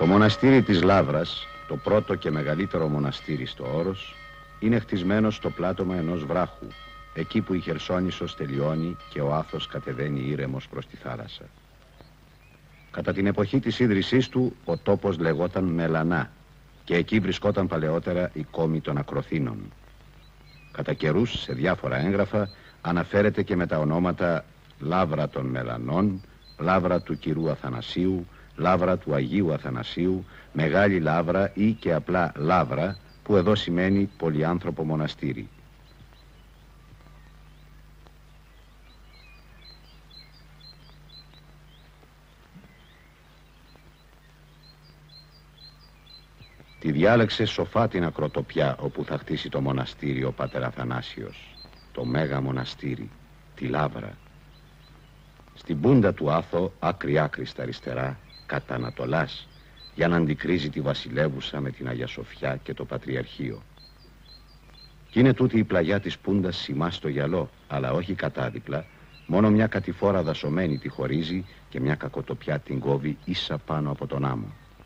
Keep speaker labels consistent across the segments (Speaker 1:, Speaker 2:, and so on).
Speaker 1: Το μοναστήρι της Λαύρας, το πρώτο και μεγαλύτερο μοναστήρι στο Όρος, είναι χτισμένο στο πλάτωμα ενός βράχου, εκεί που η Χερσόνησος τελειώνει και ο Άθος κατεβαίνει ήρεμος προς τη θάλασσα. Κατά την εποχή της ίδρυσής του, ο τόπος λεγόταν Μελανά και εκεί βρισκόταν παλαιότερα η κόμη των Ακροθήνων. Κατά καιρούς, σε διάφορα έγγραφα, αναφέρεται και με τα ονόματα Λαύρα των Μελανών, Λαύρα του Κυρού Αθανασίου, Λαύρα του Αγίου Αθανασίου, Μεγάλη Λαύρα ή και απλά Λαύρα, που εδώ σημαίνει πολυάνθρωπο μοναστήρι. Τη διάλεξε σοφά την ακροτοπιά όπου θα χτίσει το μοναστήρι ο πατέρ Αθανάσιος, το Μέγα Μοναστήρι, τη Λαύρα. Στην πούντα του Άθο, άκρη-άκρη στα αριστερά, κατά Ανατολάς, για να αντικρίζει τη βασιλεύουσα με την Αγία Σοφιά και το Πατριαρχείο. Κι είναι τούτη η πλαγιά της πούντας σημά στο γυαλό, αλλά όχι κατάδιπλα, μόνο μια κατηφόρα δασωμένη τη χωρίζει και μια κακοτοπιά την κόβει ίσα πάνω από τον άμμο.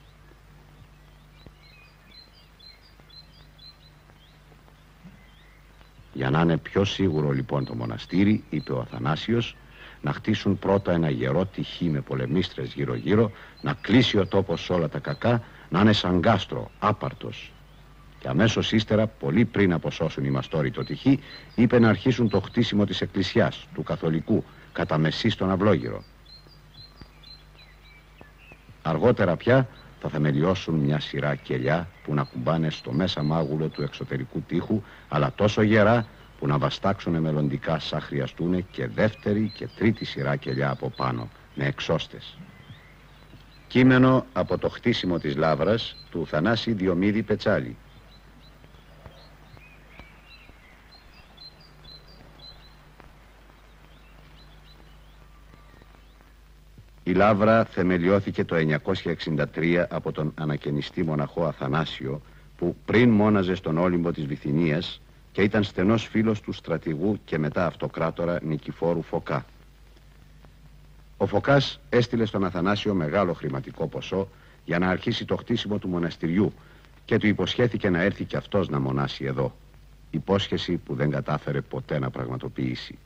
Speaker 1: Για να είναι πιο σίγουρο λοιπόν το μοναστήρι, είπε ο Αθανάσιος, να χτίσουν πρώτα ένα γερό τυχί με πολεμίστρες γύρω-γύρω, να κλείσει ο τόπος όλα τα κακά, να είναι σαν γάστρο, άπαρτος. Και αμέσως ύστερα, πολύ πριν αποσώσουν οι μαστόροι το τυχί, είπε να αρχίσουν το χτίσιμο της εκκλησιάς, του καθολικού, κατά μεσή στον αυλόγυρο. Αργότερα πια θα θεμελιώσουν μια σειρά κελιά που να κουμπάνε στο μέσα μάγουλο του εξωτερικού τείχου, αλλά τόσο γερά που να βαστάξουν μελλοντικά σαν χρειαστούν και δεύτερη και τρίτη σειρά κελιά από πάνω, με εξώστες. Κείμενο από το χτίσιμο της Λαύρας του Θανάση Διομήδη Πετσάλη. Η Λαύρα θεμελιώθηκε το 963 από τον ανακαινιστή μοναχό Αθανάσιο, που πριν μόναζε στον Όλυμπο της Βυθινίας και ήταν στενός φίλος του στρατηγού και μετά αυτοκράτορα Νικηφόρου Φωκά. Ο Φωκάς έστειλε στον Αθανάσιο μεγάλο χρηματικό ποσό για να αρχίσει το χτίσιμο του μοναστηριού και του υποσχέθηκε να έρθει και αυτός να μονάσει εδώ. Υπόσχεση που δεν κατάφερε ποτέ να πραγματοποιήσει.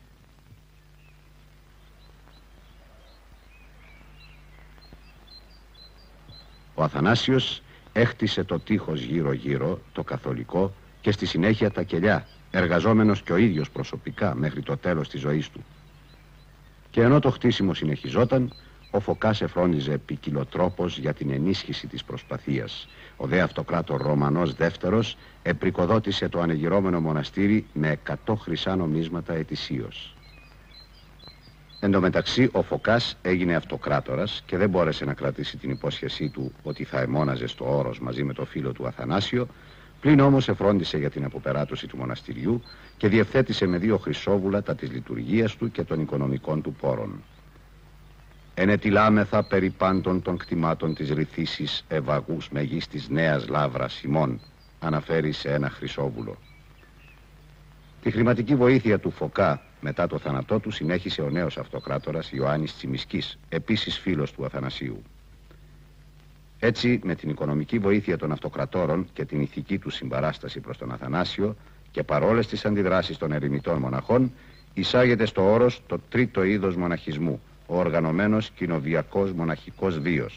Speaker 1: Ο Αθανάσιος έχτισε το τείχος γύρω-γύρω, το καθολικό, και στη συνέχεια τα κελιά, εργαζόμενος και ο ίδιος προσωπικά μέχρι το τέλος της ζωής του. Και ενώ το χτίσιμο συνεχιζόταν, ο Φωκάς εφρόντιζε ποικιλοτρόπως για την ενίσχυση της προσπαθίας. Ο δε αυτοκράτορ Ρωμανός δεύτερος επρικοδότησε το ανεγυρώμενο μοναστήρι με 100 χρυσά νομίσματα ετησίως. Εν τω μεταξύ ο Φωκάς έγινε αυτοκράτορας και δεν μπόρεσε να κρατήσει την υπόσχεσή του ότι θα εμώναζε στο Όρος μαζί με το φίλο του Αθανάσιο, πλην όμως εφρόντισε για την αποπεράτωση του μοναστηριού και διευθέτησε με 2 χρυσόβουλα τα της λειτουργίας του και των οικονομικών του πόρων. Ενετιλάμεθα περί πάντων των κτημάτων της ρηθήσης ευαγούς μεγής της Νέας Λαύρας ημών, αναφέρει σε ένα χρυσόβουλο. Τη χρηματική βοήθεια του Φωκά μετά το θάνατό του συνέχισε ο νέος αυτοκράτορας Ιωάννης Τσιμισκής, επίσης φίλος του Αθανασίου. Έτσι, με την οικονομική βοήθεια των αυτοκρατόρων και την ηθική του συμπαράσταση προς τον Αθανάσιο και παρόλες τις αντιδράσεις των ερημιτών μοναχών, εισάγεται στο Όρος το τρίτο είδος μοναχισμού, ο οργανωμένος κοινοβιακός μοναχικός βίος.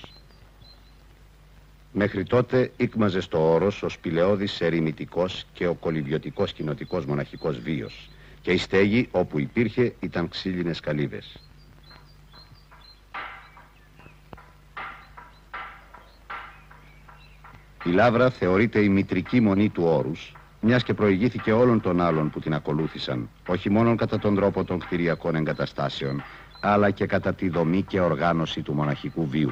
Speaker 1: Μέχρι τότε ήκμαζε στο Όρος ο σπηλαιώδης ερημιτικός και ο κολυβιωτικός κοινοτικός μοναχικός βίος και η στέγη όπου υπήρχε ήταν ξύλινες καλύβες. Η Λαύρα θεωρείται η μητρική μονή του Όρους, μιας και προηγήθηκε όλων των άλλων που την ακολούθησαν, όχι μόνο κατά τον τρόπο των κτηριακών εγκαταστάσεων, αλλά και κατά τη δομή και οργάνωση του μοναχικού βίου.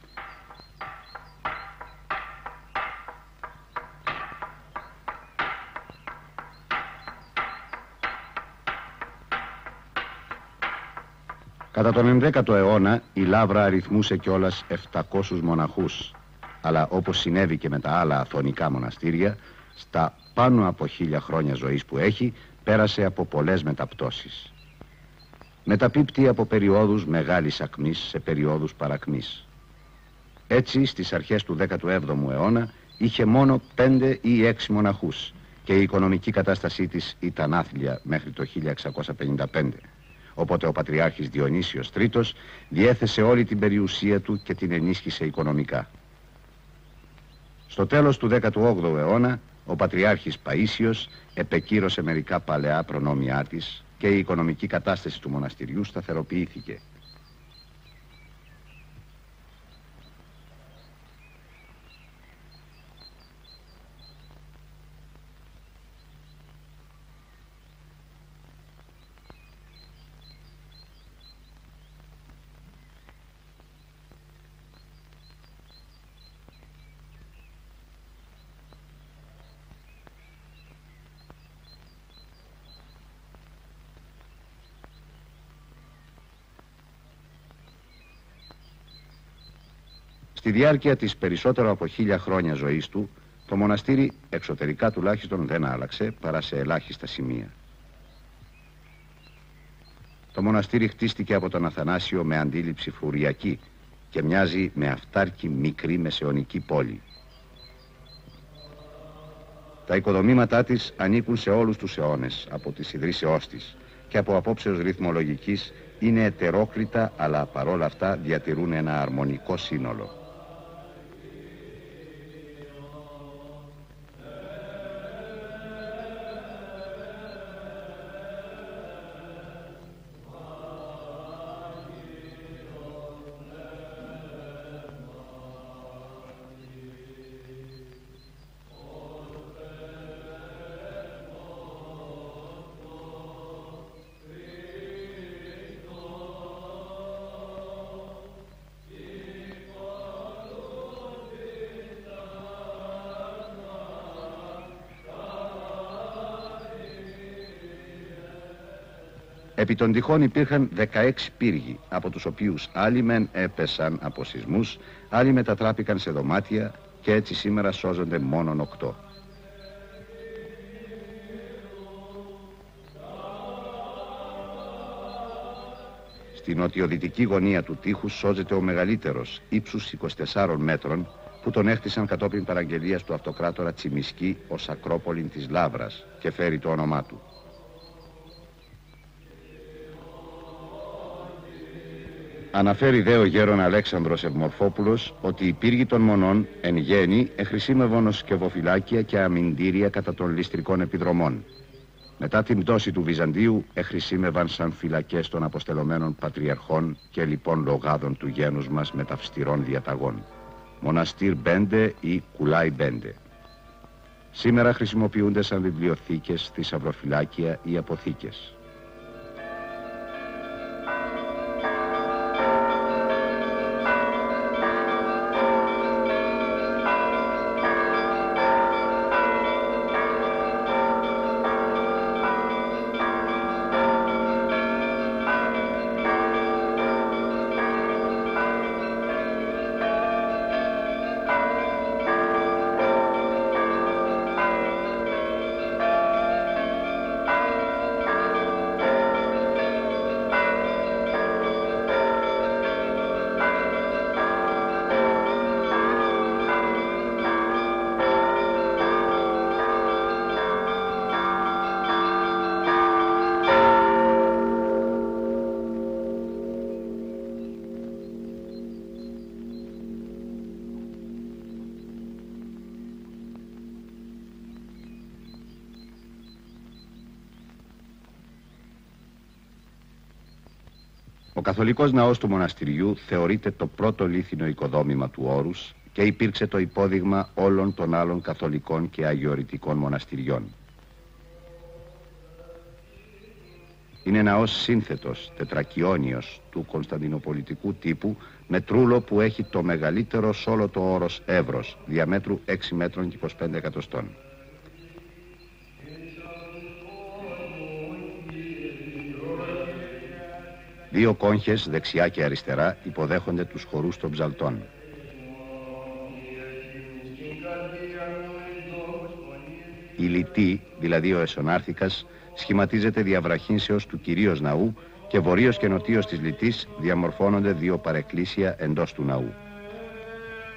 Speaker 1: Κατά τον 11ο αιώνα η Λαύρα αριθμούσε κιόλας 700 μοναχούς, αλλά όπως συνέβη και με τα άλλα αθωνικά μοναστήρια, στα πάνω από 1000 χρόνια ζωής που έχει, πέρασε από πολλές μεταπτώσεις. Μεταπίπτει από περιόδους μεγάλης ακμής σε περιόδους παρακμής. Έτσι, στις αρχές του 17ου αιώνα είχε μόνο 5 ή 6 μοναχούς και η οικονομική κατάστασή της ήταν άθλια μέχρι το 1655. Οπότε ο Πατριάρχης Διονύσιος Τρίτος διέθεσε όλη την περιουσία του και την ενίσχυσε οικονομικά. Στο τέλος του 18ου αιώνα, ο Πατριάρχης Παΐσιος επεκύρωσε μερικά παλαιά προνόμια της και η οικονομική κατάσταση του μοναστηριού σταθεροποιήθηκε. Στη διάρκεια της περισσότερο από 1000 χρόνια ζωής του, το μοναστήρι εξωτερικά τουλάχιστον δεν άλλαξε παρά σε ελάχιστα σημεία. Το μοναστήρι χτίστηκε από τον Αθανάσιο με αντίληψη φρουριακή και μοιάζει με αυτάρκη μικρή μεσαιωνική πόλη. Τα οικοδομήματά της ανήκουν σε όλους τους αιώνες από τις ιδρύσεώς της και από απόψεως ρυθμολογικής είναι ετερόκλητα, αλλά παρόλα αυτά διατηρούν ένα αρμονικό σύνολο. Επί των τυχών υπήρχαν 16 πύργοι, από τους οποίους άλλοι μεν έπεσαν από σεισμούς, άλλοι μετατράπηκαν σε δωμάτια και έτσι σήμερα σώζονται μόνον 8. Στην νοτιοδυτική γωνία του τείχους σώζεται ο μεγαλύτερος, ύψους 24 μέτρων, που τον έχτισαν κατόπιν παραγγελίας του αυτοκράτορα Τσιμισκή ως Ακρόπολη της Λάβρας και φέρει το όνομά του. Αναφέρει δε ο γέρον Αλέξανδρος Ευμορφόπουλος ότι οι πύργοι των μονών εν γέννη εχρησίμευαν ως σκευοφυλάκια και αμυντήρια κατά των ληστρικών επιδρομών. Μετά την πτώση του Βυζαντίου εχρησίμευαν σαν φυλακές των αποστελωμένων πατριαρχών και λοιπόν λογάδων του γένους μας με ταυστηρών διαταγών. Μοναστήρ Μπέντε ή Κουλάι Μπέντε. Σήμερα χρησιμοποιούνται σαν βιβλιοθήκες, θησαυροφυλάκια ή αποθήκες. Ο καθολικός ναός του μοναστηριού θεωρείται το πρώτο λίθινο οικοδόμημα του Όρους και υπήρξε το υπόδειγμα όλων των άλλων καθολικών και αγιορητικών μοναστηριών. Είναι ναός σύνθετος, τετρακιόνιος, του κωνσταντινοπολιτικού τύπου, με τρούλο που έχει το μεγαλύτερο σ' όλο το όρος εύρος, διαμέτρου 6 μέτρων και 25 εκατοστών. Δύο κόγχες, δεξιά και αριστερά, υποδέχονται τους χορούς των ψαλτών. Η λυτή, δηλαδή ο εσωνάρθικας, σχηματίζεται διαβραχύνσεως του κυρίως ναού και βορείως και νοτίως της λυτής διαμορφώνονται δύο παρεκκλήσια εντός του ναού.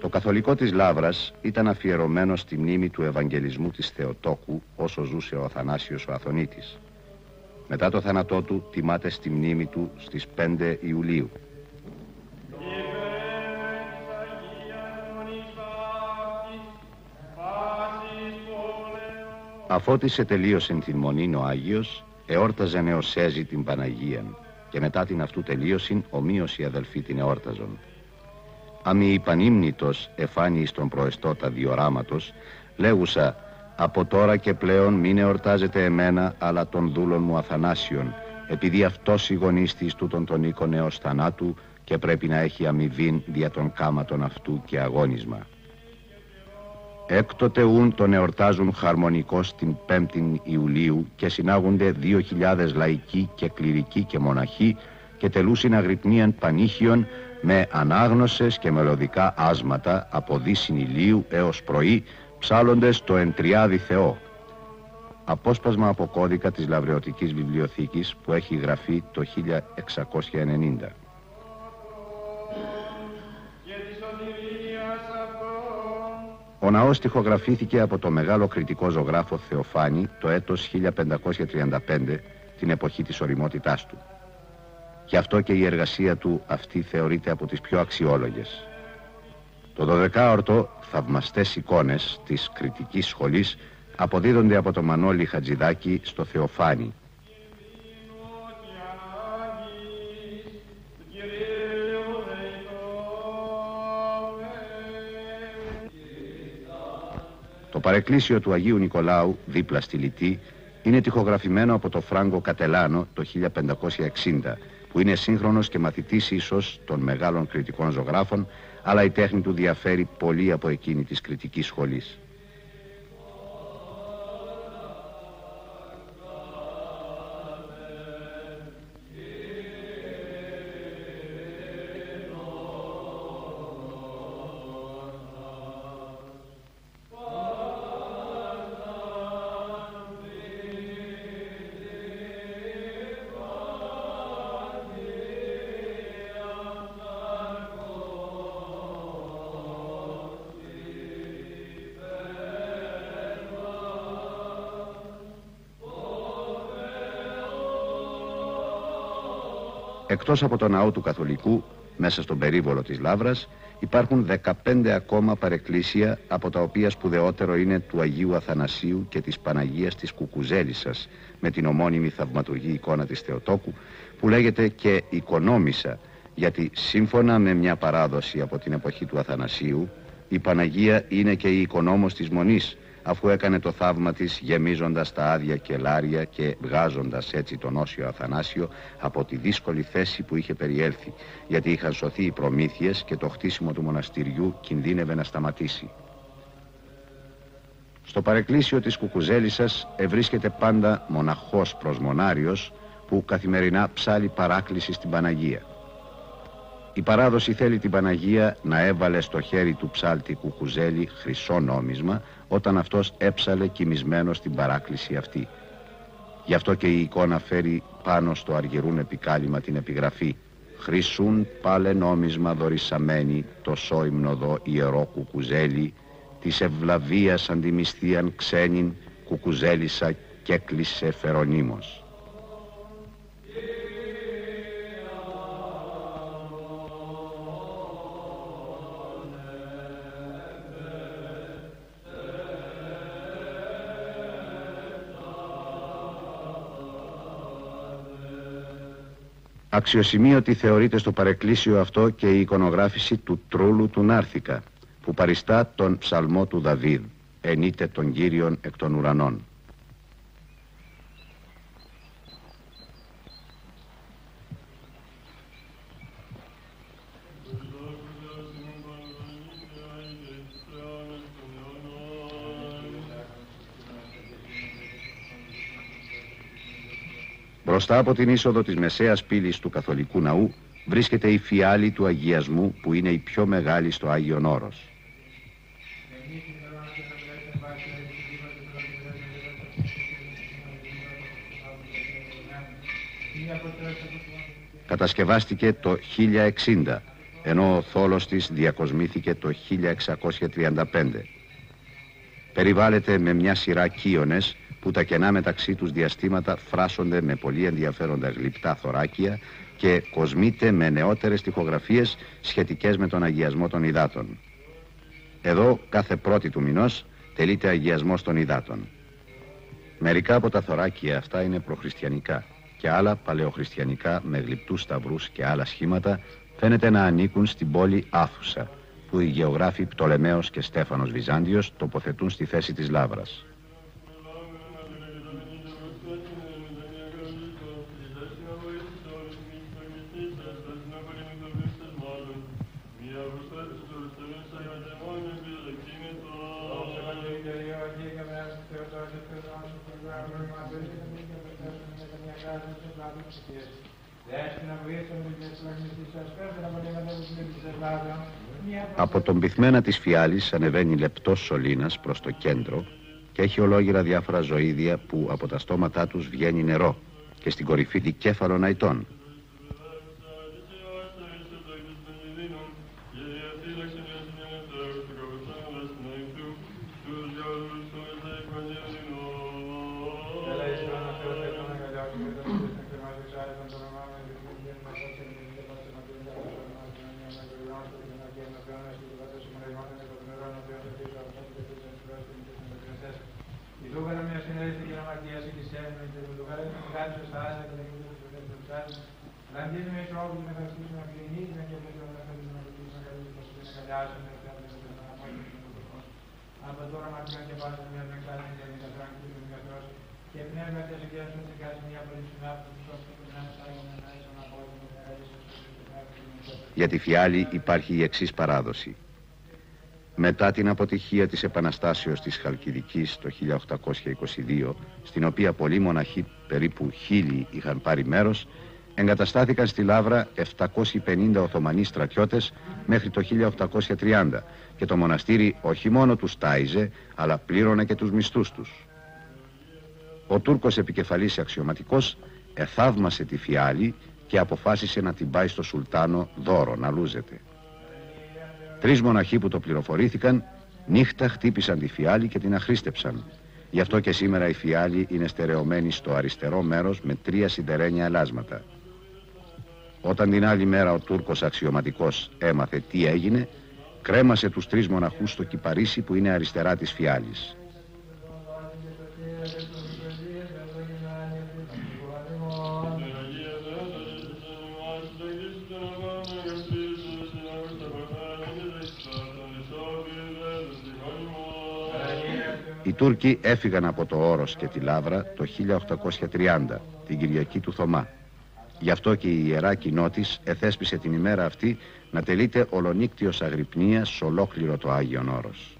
Speaker 1: Το καθολικό της Λαύρας ήταν αφιερωμένο στη μνήμη του Ευαγγελισμού της Θεοτόκου όσο ζούσε ο Αθανάσιος ο Αθωνίτης. Μετά το θάνατό του τιμάται στη μνήμη του στις 5 Ιουλίου. Αφώτισε τελείωσε την μονήν ο Άγιος, εόρταζε νεοσέζη την Παναγίαν και μετά την αυτού τελείωσιν ομοίως οι αδελφοί την εόρταζον. Αμοι υπανύμνητος εφάνει εις τον προεστώτα διοράματος, λέγουσα από τώρα και πλέον μην εορτάζετε εμένα αλλά τον δούλον μου Αθανάσιον, επειδή αυτός ηγονίστη εις τούτον τον οίκον έως θανάτου και πρέπει να έχει αμοιβήν δια των κάματων αυτού και αγώνισμα. Έκτοτε ούν τον εορτάζουν χαρμονικώς την 5η Ιουλίου και συνάγονται 2.000 λαϊκοί και κληρικοί και μοναχοί και τελούσιν αγρυπνίαν πανήχιον με ανάγνωσες και μελωδικά άσματα από δύσιν ηλίου έως πρωί, ψάλλοντες το εντριάδι Θεό. Απόσπασμα από κώδικα της Λαυρεωτικής Βιβλιοθήκης που έχει γραφεί το 1690. Ο ναός τοιχογραφήθηκε από το μεγάλο κριτικό ζωγράφο Θεοφάνη το έτος 1535, την εποχή της ωριμότητάς του. Γι' αυτό και η εργασία του αυτή θεωρείται από τις πιο αξιόλογες. Το 12όρτο θαυμαστές εικόνες της κριτικής σχολής αποδίδονται από το Μανώλη Χατζηδάκη στο Θεοφάνη. Το παρεκκλήσιο του Αγίου Νικολάου, δίπλα στη Λιτή, είναι τοιχογραφημένο από το Φράγκο Κατελάνο το 1560, που είναι σύγχρονος και μαθητής ίσως των μεγάλων κριτικών ζωγράφων, αλλά η τέχνη του διαφέρει πολύ από εκείνη της κριτικής σχολής. Εκτός από το ναό του Καθολικού, μέσα στον περίβολο της Λαύρας, υπάρχουν 15 ακόμα παρεκκλήσια, από τα οποία σπουδαιότερο είναι του Αγίου Αθανασίου και της Παναγίας της Κουκουζέλισσας, με την ομώνυμη θαυματουργή εικόνα της Θεοτόκου, που λέγεται και Οικονόμισσα, γιατί σύμφωνα με μια παράδοση από την εποχή του Αθανασίου, η Παναγία είναι και η οικονόμος της Μονής, αφού έκανε το θαύμα της γεμίζοντας τα άδεια κελάρια και βγάζοντας έτσι τον Όσιο Αθανάσιο από τη δύσκολη θέση που είχε περιέλθει, γιατί είχαν σωθεί οι προμήθειες και το χτίσιμο του μοναστηριού κινδύνευε να σταματήσει. Στο παρεκκλήσιο της Κουκουζέλισσας ευρίσκεται πάντα μοναχός προσμονάριος που καθημερινά ψάλλει παράκληση στην Παναγία. Η παράδοση θέλει την Παναγία να έβαλε στο χέρι του ψάλτη Κουκουζέλη χρυσό νόμισμα όταν αυτός έψαλε κοιμισμένο στην παράκληση αυτή. Γι' αυτό και η εικόνα φέρει πάνω στο αργυρούν επικάλυμα την επιγραφή «Χρυσούν πάλε νόμισμα δωρησαμένη το σόιμνοδο ιερό Κουκουζέλη της ευλαβίας αντιμισθίαν ξένην Κουκουζέλισσα κι έκλεισε φερονίμος». Αξιοσημείωτη θεωρείται στο παρεκκλήσιο αυτό και η εικονογράφηση του Τρούλου του Νάρθηκα, που παριστά τον ψαλμό του Δαβίδ, «Ενείτε τον Κύριον εκ των ουρανών». Μπροστά από την είσοδο της μεσαίας πύλης του Καθολικού Ναού βρίσκεται η φιάλη του Αγιασμού, που είναι η πιο μεγάλη στο Άγιον Όρος. Κατασκευάστηκε το 1060 ενώ ο θόλος της διακοσμήθηκε το 1635. Περιβάλλεται με μια σειρά κύονες που τα κενά μεταξύ τους διαστήματα φράσονται με πολύ ενδιαφέροντα γλυπτά θωράκια και κοσμείται με νεότερες τοιχογραφίες σχετικές με τον αγιασμό των υδάτων. Εδώ κάθε πρώτη του μηνός τελείται αγιασμός των υδάτων. Μερικά από τα θωράκια αυτά είναι προχριστιανικά και άλλα παλαιοχριστιανικά με γλυπτούς σταυρούς και άλλα σχήματα φαίνεται να ανήκουν στην πόλη Άθουσα, που οι γεωγράφοι Πτολεμαίος και Στέφανος Βυζάντιος τοποθετούν στη θέση της Λάβρας. Από τον πυθμένα της φιάλης ανεβαίνει λεπτός σωλήνας προς το κέντρο και έχει ολόγυρα διάφορα ζωήδια που από τα στόματά τους βγαίνει νερό και στην κορυφή δικέφαλων αϊτών. Για τη φιάλη υπάρχει η εξής παράδοση. Μετά την αποτυχία της επαναστάσεως της Χαλκιδικής το 1822, στην οποία πολλοί μοναχοί, περίπου 1000, είχαν πάρει μέρος, εγκαταστάθηκαν στη Λάβρα 750 Οθωμανοί στρατιώτες μέχρι το 1830 και το μοναστήρι όχι μόνο τους τάιζε, αλλά πλήρωνε και τους μισθούς τους. Ο Τούρκος επικεφαλής αξιωματικός εθαύμασε τη φιάλη και αποφάσισε να την πάει στο Σουλτάνο δώρο, να λούζεται. 3 μοναχοί που το πληροφορήθηκαν νύχτα χτύπησαν τη φιάλη και την αχρίστεψαν. Γι' αυτό και σήμερα η φιάλη είναι στερεωμένη στο αριστερό μέρος με 3 σιδερένια ελάσματα. Όταν την άλλη μέρα ο Τούρκος αξιωματικός έμαθε τι έγινε, κρέμασε τους 3 μοναχούς στο κυπαρίσι που είναι αριστερά της φιάλης. Οι Τούρκοι έφυγαν από το Όρος και τη Λάβρα το 1830, την Κυριακή του Θωμά. Γι' αυτό και η Ιερά Κοινότης εθέσπισε την ημέρα αυτή να τελείται ολονύκτιος αγρυπνίας σε ολόκληρο το Άγιον Όρος.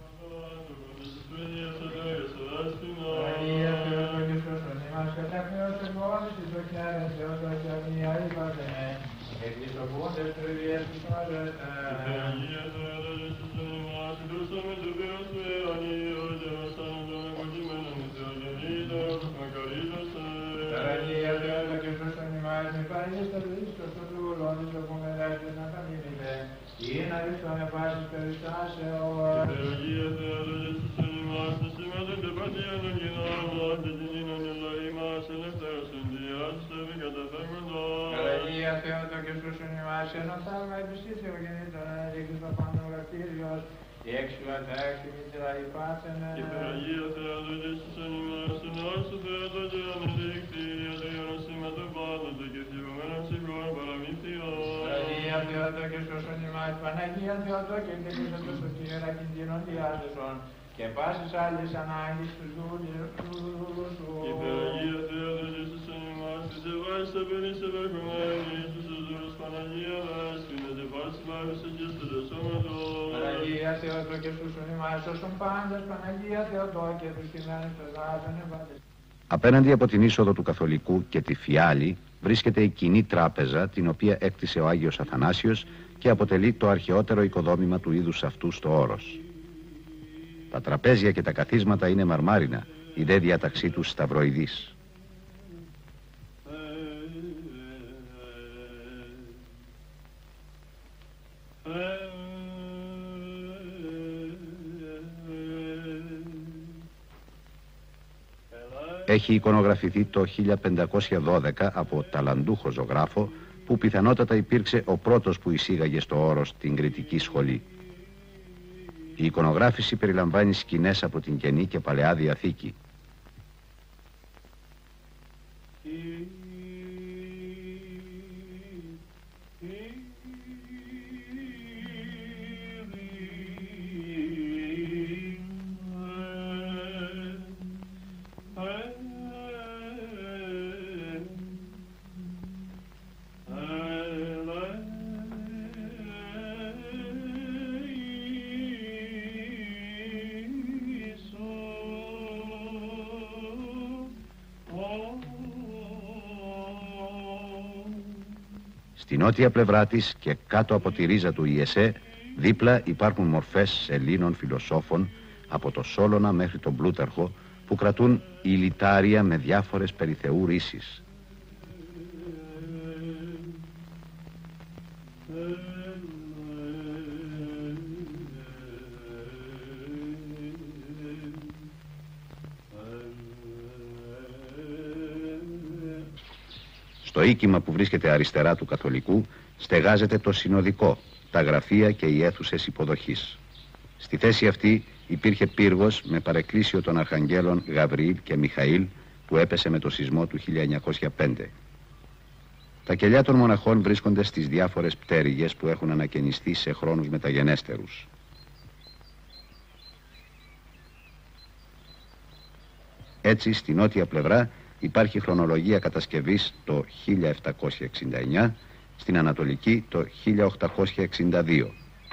Speaker 2: και πάσης άλλης ανάγκης του δούλου σου.
Speaker 3: Υπεραγία Θεόδο Ιησούς ενημάς, της ευάης απενής ευερχομένης, τους δούλους Παναγία Βάσκηνες, εφάρς βάρουσε και στο δεσόμετο.
Speaker 2: Παναγία Θεόδο και στους ενημάς, όσων πάντες, Παναγία Θεόδο και τους κειμένους εργάζων ευάτες.
Speaker 1: Απέναντι από την είσοδο του Καθολικού και τη Φιάλη βρίσκεται η κοινή τράπεζα, την οποία έκτισε ο Άγιος Αθανάσιος και αποτελεί το αρχαιότερο οικοδόμημα του είδους αυτού στο Όρος. Τα τραπέζια και τα καθίσματα είναι μαρμάρινα, η δε διάταξή τους σταυροειδής. έχει εικονογραφηθεί το 1512 από ταλαντούχο ζωγράφο που πιθανότατα υπήρξε ο πρώτος που εισήγαγε στο όρος την κριτική σχολή. Η εικονογράφηση περιλαμβάνει σκηνές από την Καινή και Παλαιά Διαθήκη. Στη νότια πλευρά της και κάτω από τη ρίζα του Ιεσέ, δίπλα υπάρχουν μορφές Ελλήνων φιλοσόφων από το Σόλωνα μέχρι τον Πλούταρχο που κρατούν ηλιτάρια με διάφορες περί Θεού ρίσεις. Στο οίκημα που βρίσκεται αριστερά του Καθολικού στεγάζεται το Συνοδικό, τα γραφεία και οι αίθουσες υποδοχής. Στη θέση αυτή υπήρχε πύργος με παρεκκλήσιο των αρχαγγέλων Γαβριήλ και Μιχαήλ που έπεσε με το σεισμό του 1905. Τα κελιά των μοναχών βρίσκονται στις διάφορες πτέρυγες που έχουν ανακαινιστεί σε χρόνους μεταγενέστερους. Έτσι, στη νότια πλευρά υπάρχει χρονολογία κατασκευής το 1769, στην ανατολική το 1862.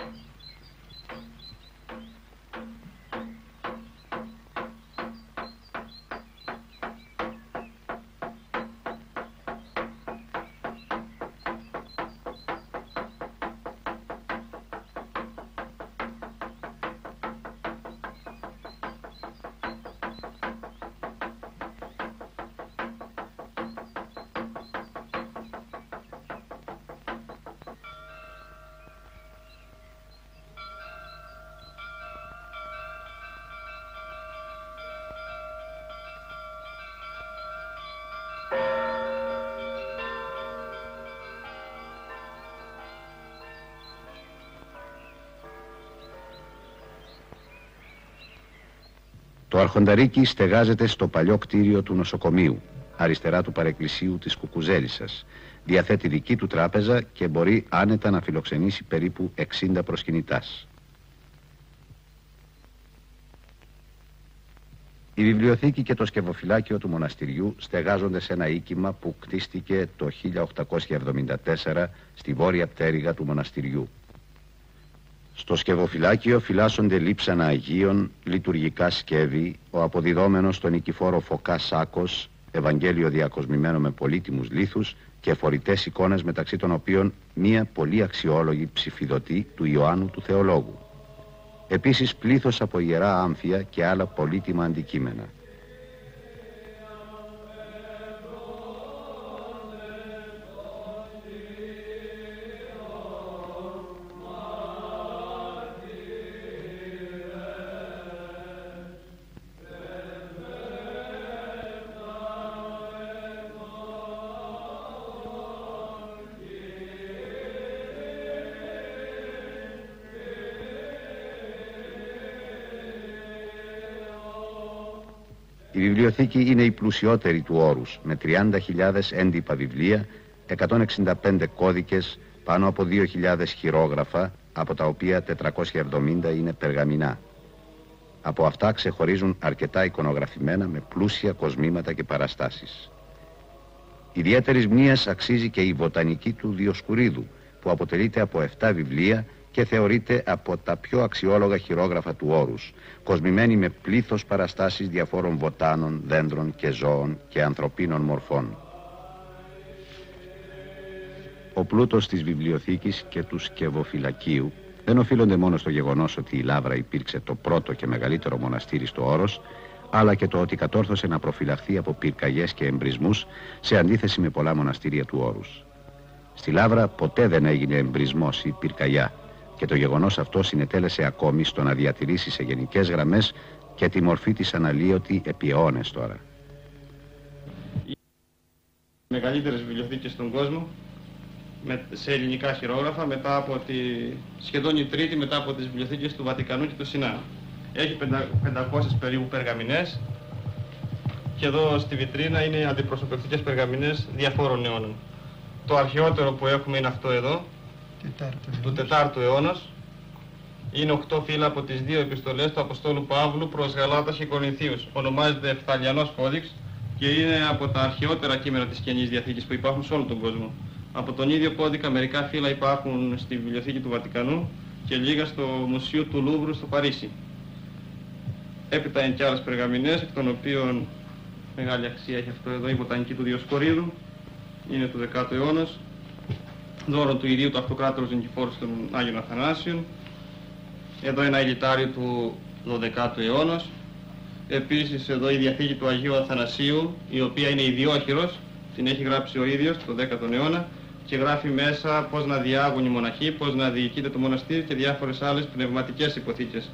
Speaker 1: Το Αρχονταρίκι στεγάζεται στο παλιό κτίριο του νοσοκομείου, αριστερά του παρεκκλησίου της Κουκουζέλισσας. Διαθέτει δική του τράπεζα και μπορεί άνετα να φιλοξενήσει περίπου 60 προσκυνητάς. Η βιβλιοθήκη και το σκευοφυλάκιο του μοναστηριού στεγάζονται σε ένα οίκημα που κτίστηκε το 1874 στη βόρεια πτέρυγα του μοναστηριού. Στο σκευοφυλάκιο φυλάσσονται λείψανα Αγίων, λειτουργικά σκεύη, ο αποδιδόμενος στον Νικηφόρο Φωκά σάκος, Ευαγγέλιο διακοσμημένο με πολύτιμους λίθους και φορητές εικόνες, μεταξύ των οποίων μία πολύ αξιόλογη ψηφιδωτή του Ιωάννου του Θεολόγου. Επίσης πλήθος από ιερά άμφια και άλλα πολύτιμα αντικείμενα. Η βιβλιοθήκη είναι η πλουσιότερη του όρους, με 30.000 έντυπα βιβλία, 165 κώδικες, πάνω από 2.000 χειρόγραφα, από τα οποία 470 είναι περγαμηνά. Από αυτά ξεχωρίζουν αρκετά εικονογραφημένα με πλούσια κοσμήματα και παραστάσεις. Ιδιαίτερης μνήας αξίζει και η βοτανική του Διοσκουρίδου, που αποτελείται από 7 βιβλία και θεωρείται από τα πιο αξιόλογα χειρόγραφα του όρους, κοσμημένη με πλήθος παραστάσεις διαφόρων βοτάνων, δέντρων και ζώων και ανθρωπίνων μορφών. Ο πλούτος της βιβλιοθήκης και του σκευοφυλακίου δεν οφείλονται μόνο στο γεγονός ότι η Λάβρα υπήρξε το πρώτο και μεγαλύτερο μοναστήρι στο Όρος, αλλά και το ότι κατόρθωσε να προφυλαχθεί από πυρκαγιές και εμπρισμούς, σε αντίθεση με πολλά μοναστήρια του Όρους. Στη Λάβρα ποτέ δεν έγινε εμπρισμός ή πυρκαγιά, και το γεγονός αυτό συνετέλεσε ακόμη στο να διατηρήσει σε γενικές γραμμές και τη μορφή της αναλύωτη επί αιώνες τώρα.
Speaker 4: Μεγαλύτερες βιβλιοθήκες στον κόσμο σε ελληνικά χειρόγραφα, μετά από σχεδόν η τρίτη μετά από τις βιβλιοθήκες του Βατικανού και του Σινά. Έχει 500 περίπου περγαμηνές και εδώ στη βιτρίνα είναι αντιπροσωπευτικές περγαμηνές διαφόρων αιώνων. Το αρχαιότερο που έχουμε είναι αυτό εδώ, του 4ου αιώνα. Είναι 8 φύλλα από τις 2 επιστολές του Αποστόλου Παύλου προς Γαλάτας και Κορινθίους. Ονομάζεται Εφθαλιανός Κώδικς και είναι από τα αρχαιότερα κείμενα της Καινής Διαθήκης που υπάρχουν σε όλο τον κόσμο. Από τον ίδιο κώδικα μερικά φύλλα υπάρχουν στη Βιβλιοθήκη του Βατικανού και λίγα στο Μουσείο του Λούβρου στο Παρίσι. Έπειτα είναι και άλλες περγαμηνές, εκ των οποίων μεγάλη αξία έχει αυτό εδώ, η Βοτανική του Διοσκορίδου, είναι του 10ου αιώνα, δώρο του ιδίου του Αυτοκράτορος Νικηφόρου στον Άγιον Αθανάσιον. Εδώ ένα ηλιτάριο του 12ου αιώνα. Επίσης εδώ η Διαθήκη του Αγίου Αθανασίου, η οποία είναι ιδιόχειρος, την έχει γράψει ο ίδιος το 10ο αιώνα και γράφει μέσα πώς να διάγουν οι μοναχοί, πώς να διοικείται το μοναστήρι και διάφορες άλλες πνευματικές υποθήκες.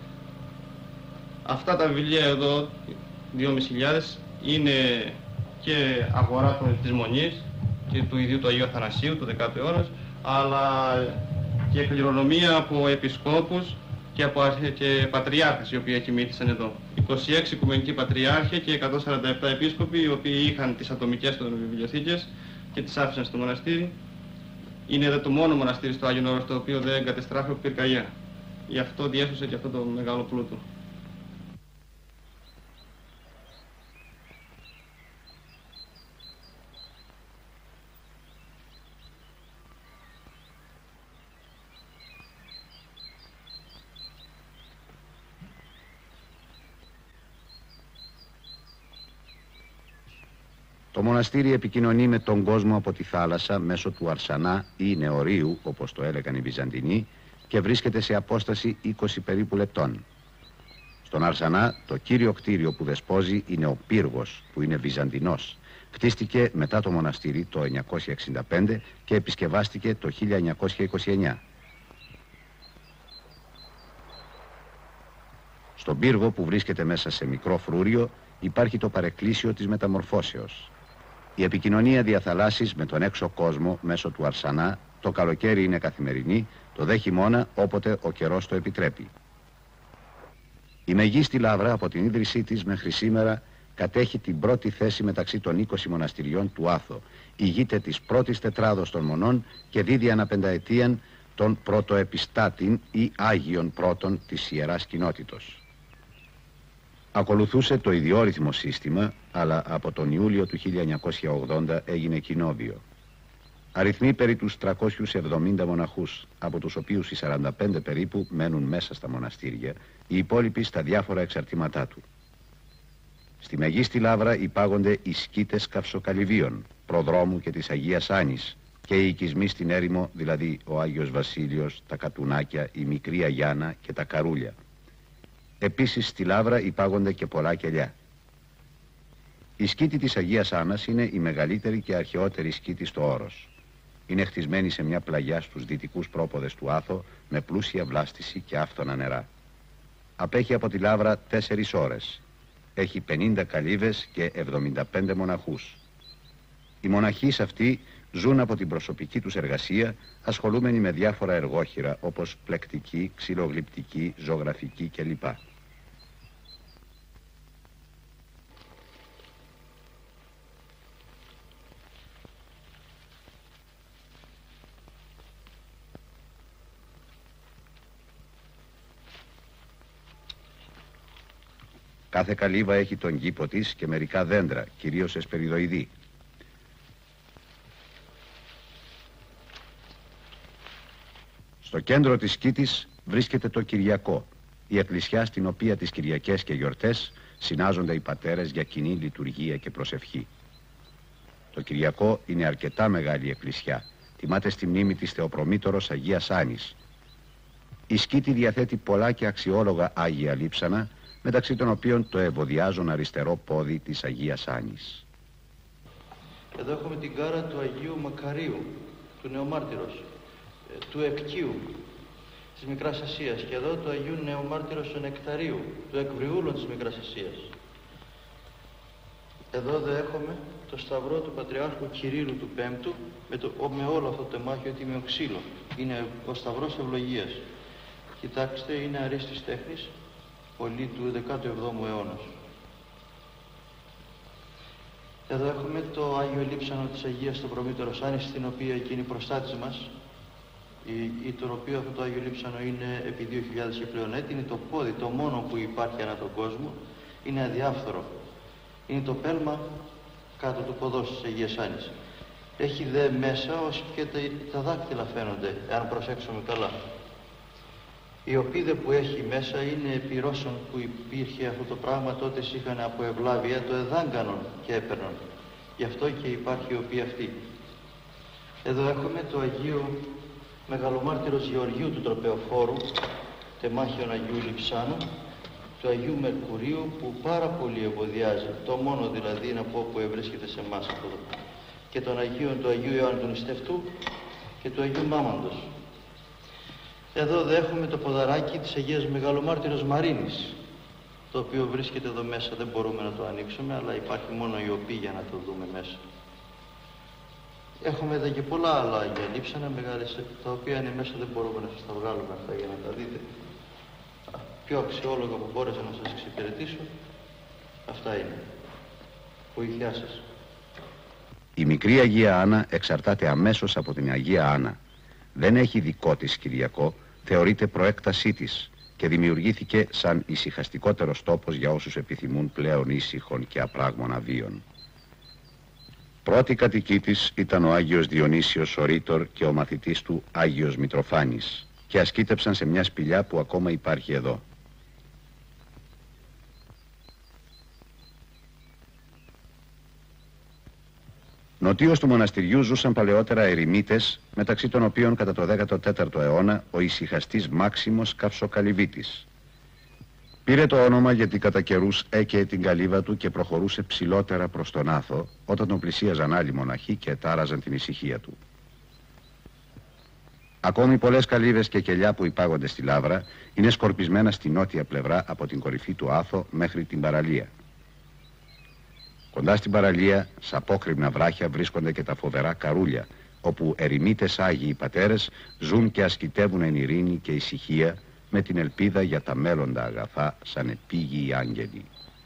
Speaker 4: Αυτά τα βιβλία εδώ, 2.500, είναι και αγορά της Μονής και του ιδίου του Αγίου Αθανασίου του 10ου αιώνα, αλλά και κληρονομία από επισκόπους και πατριάρχες οι οποίοι κοιμήθησαν εδώ. 26 οικουμενικοί πατριάρχοι και 147 επίσκοποι, οι οποίοι είχαν τις ατομικές των βιβλιοθήκες και τις άφησαν στο μοναστήρι. Είναι εδώ το μόνο μοναστήρι στο Άγιον Όρος το οποίο δεν κατεστράφει από πυρκαγιά. Γι' αυτό διέσωσε και αυτό το μεγάλο πλούτο.
Speaker 1: Το μοναστήρι επικοινωνεί με τον κόσμο από τη θάλασσα μέσω του Αρσανά ή Νεωρίου, όπως το έλεγαν οι Βυζαντινοί, και βρίσκεται σε απόσταση 20 περίπου λεπτών. Στον Αρσανά το κύριο κτίριο που δεσπόζει είναι ο πύργος, που είναι βυζαντινός. Χτίστηκε μετά το μοναστήρι το 965 και επισκευάστηκε το 1929. Στον πύργο, που βρίσκεται μέσα σε μικρό φρούριο, υπάρχει το παρεκκλήσιο της Μεταμορφώσεως. Η επικοινωνία διαθαλάσσης με τον έξω κόσμο μέσω του Αρσανά το καλοκαίρι είναι καθημερινή, το δε χειμώνα όποτε ο καιρός το επιτρέπει. Η Μεγίστη Λαύρα από την ίδρυσή της μέχρι σήμερα κατέχει την πρώτη θέση μεταξύ των 20 μοναστηριών του Άθο. Ηγείται της πρώτης τετράδος των μονών και δίδει αναπενταετίαν των πρωτοεπιστάτην ή Άγιων πρώτων της Ιεράς Κοινότητος. Ακολουθούσε το ιδιόρυθμο σύστημα, αλλά από τον Ιούλιο του 1980 έγινε κοινόβιο. Αριθμεί περί τους 370 μοναχούς, από τους οποίους οι 45 περίπου μένουν μέσα στα μοναστήρια, οι υπόλοιποι στα διάφορα εξαρτήματά του. Στη Μεγίστη Λαύρα υπάγονται οι σκήτες Καυσοκαλυβίων, προδρόμου και της Αγίας Άνης, και οι οικισμοί στην έρημο, δηλαδή ο Άγιος Βασίλειος, τα Κατουνάκια, η Μικρή Αγιάνα και τα Καρούλια. Επίσης στη Λαύρα υπάγονται και πολλά κελιά. Η σκήτη της Αγίας Άννας είναι η μεγαλύτερη και αρχαιότερη σκήτη στο Όρος. Είναι χτισμένη σε μια πλαγιά στους δυτικούς πρόποδες του Άθο με πλούσια βλάστηση και άφθονα νερά. Απέχει από τη Λαύρα 4 ώρες. Έχει 50 καλύβες και 75 μοναχούς. Οι μοναχοί αυτοί ζουν από την προσωπική τους εργασία, ασχολούμενοι με διάφορα εργόχειρα όπως πλεκτική, ξυλογλυπτική, ζωγραφική κλπ. Κάθε καλύβα έχει τον κήπο της και μερικά δέντρα, κυρίως εσπεριδοειδή. Στο κέντρο της σκήτης βρίσκεται το Κυριακό, η εκκλησιά στην οποία τις Κυριακές και γιορτές συνάζονται οι πατέρες για κοινή λειτουργία και προσευχή. Το Κυριακό είναι αρκετά μεγάλη εκκλησιά, τιμάται στη μνήμη της Θεοπρομήτωρος Αγίας Άνης. Η σκήτη διαθέτει πολλά και αξιόλογα Άγια λείψανα, μεταξύ των οποίων το ευωδιάζον αριστερό πόδι της Αγίας Άνης.
Speaker 5: Εδώ έχουμε την κάρα του Αγίου Μακαρίου, του Νεομάρτυρος, του Ευκίου, της Μικράς Ασίας, και εδώ του Αγίου Νεομάρτυρος του Νεκταρίου, του Εκβριούλων της Μικράς Ασίας. Εδώ δέχομαι το σταυρό του Πατριάρχου Κυρίλλου του Πέμπτου με όλο αυτό το τεμάχιο τίμιο ξύλο. Είναι ο σταυρός ευλογίας. Κοιτάξτε, είναι αρίστης τέχνης, πολύ του 17ου αιώνα. Εδώ έχουμε το Άγιο Λείψανο της Αγίας στο Προμήτωρος Άνης, στην οποία εκείνη προστάτης μας, το οποίο αυτό το Άγιο Λείψανο είναι επί 2.000 και πλέον έτη, είναι το πόδι, το μόνο που υπάρχει ανά τον κόσμο, είναι αδιάφθορο. Είναι το πέλμα κάτω του ποδός της Αγίας Άνης. Έχει δε μέσα ως και τα δάκτυλα φαίνονται, αν προσέξουμε καλά. Η οπίδε που έχει μέσα είναι επί Ρώσων που υπήρχε αυτό το πράγμα, τότε είχαν από ευλάβεια το εδάγκανον και έπαιρνον. Γι' αυτό και υπάρχει η οποία αυτή. Εδώ έχουμε το Αγίο Μεγαλομάρτυρος Γεωργίου του Τροπεοφόρου, τεμάχιον Αγίου Λειψάνου, του Αγίου Μερκουρίου, που πάρα πολύ ευωδιάζει, το μόνο δηλαδή να πω που ευρίσκεται σε εμάς αυτό το πράγμα. Και των Αγίων του Αγίου Ιωάννου του Νηστευτού και του Αγίου Μάμαντος. Εδώ δέχομαι το ποδαράκι της Αγίας Μεγαλομάρτυρος Μαρίνης, το οποίο βρίσκεται εδώ μέσα, δεν μπορούμε να το ανοίξουμε, αλλά υπάρχει μόνο η οπή για να το δούμε μέσα. Έχουμε εδώ και πολλά άλλα Αγία Λείψανα μεγάλες, τα οποία είναι μέσα, δεν μπορούμε να σας τα βγάλουμε αυτά για να τα δείτε. Πιο αξιόλογα που μπόρεσα να σας εξυπηρετήσω, αυτά είναι. Βοήθειά σας.
Speaker 1: Η μικρή Αγία Άννα εξαρτάται αμέσως από την Αγία Άννα. Δεν έχει δικό της Κυριακό, θεωρείται προέκτασή της και δημιουργήθηκε σαν ησυχαστικότερος τόπος για όσους επιθυμούν πλέον ήσυχων και απράγμονα βίων. Πρώτη κατοική της ήταν ο Άγιος Διονύσιος ο Ρήτορ και ο μαθητής του Άγιος Μητροφάνης και ασκήτεψαν σε μια σπηλιά που ακόμα υπάρχει εδώ. Νοτίως του μοναστηριού ζούσαν παλαιότερα ερημίτες, μεταξύ των οποίων κατά το 14ο αιώνα ο ησυχαστής Μάξιμος Καυσοκαλυβίτης. Πήρε το όνομα γιατί κατά καιρούς έκαιε την καλύβα του και προχωρούσε ψηλότερα προς τον Άθο, όταν τον πλησίαζαν άλλοι μοναχοί και τάραζαν την ησυχία του. Ακόμη πολλές καλύβες και κελιά που υπάγονται στη Λάβρα είναι σκορπισμένα στη νότια πλευρά από την κορυφή του Άθο μέχρι την παραλία. Κοντά στην παραλία, σ' απόκρημνα βράχια, βρίσκονται και τα φοβερά καρούλια, όπου ερημίτες Άγιοι Πατέρες ζουν και ασκητεύουν εν ειρήνη και ησυχία, με την ελπίδα για τα μέλλοντα αγαθά σαν επίγειοι άγγελοι.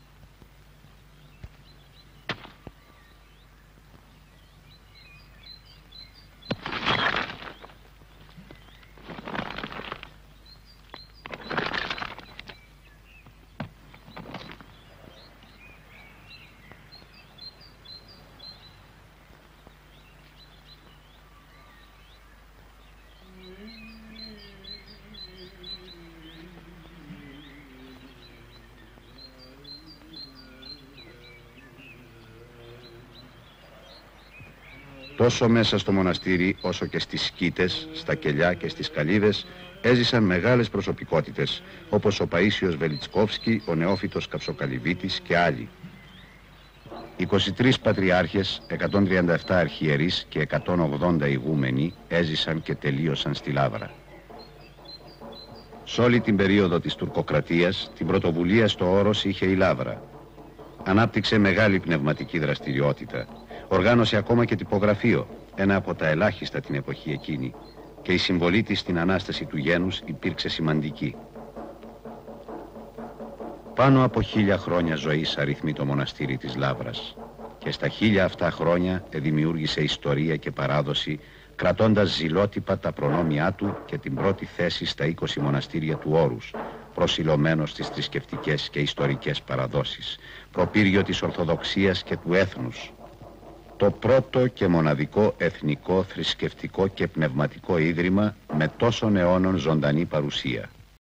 Speaker 1: Τόσο μέσα στο μοναστήρι όσο και στις σκήτες, στα κελιά και στις καλύβες έζησαν μεγάλες προσωπικότητες όπως ο Παΐσιος Βελιτσκόφσκι, ο νεόφυτος Καυσοκαλυβίτης και άλλοι. 23 πατριάρχες, 137 αρχιερείς και 180 ηγούμενοι έζησαν και τελείωσαν στη Λάβρα. Σ' όλη την περίοδο της τουρκοκρατίας την πρωτοβουλία στο Όρος είχε η Λάβρα. Ανάπτυξε μεγάλη πνευματική δραστηριότητα. Οργάνωσε ακόμα και τυπογραφείο, ένα από τα ελάχιστα την εποχή εκείνη, και η συμβολή της στην Ανάσταση του γένους υπήρξε σημαντική. Πάνω από 1000 χρόνια ζωής αριθμεί το μοναστήρι της Λάβρας και στα 1000 αυτά χρόνια δημιούργησε ιστορία και παράδοση, κρατώντας ζηλότυπα τα προνόμια του και την πρώτη θέση στα 20 μοναστήρια του Όρους, προσιλωμένο στις θρησκευτικές και ιστορικές παραδόσεις, προπύργιο της Ορθοδοξίας και του έθνους. Το πρώτο και μοναδικό εθνικό, θρησκευτικό και πνευματικό ίδρυμα με τόσων αιώνων ζωντανή παρουσία.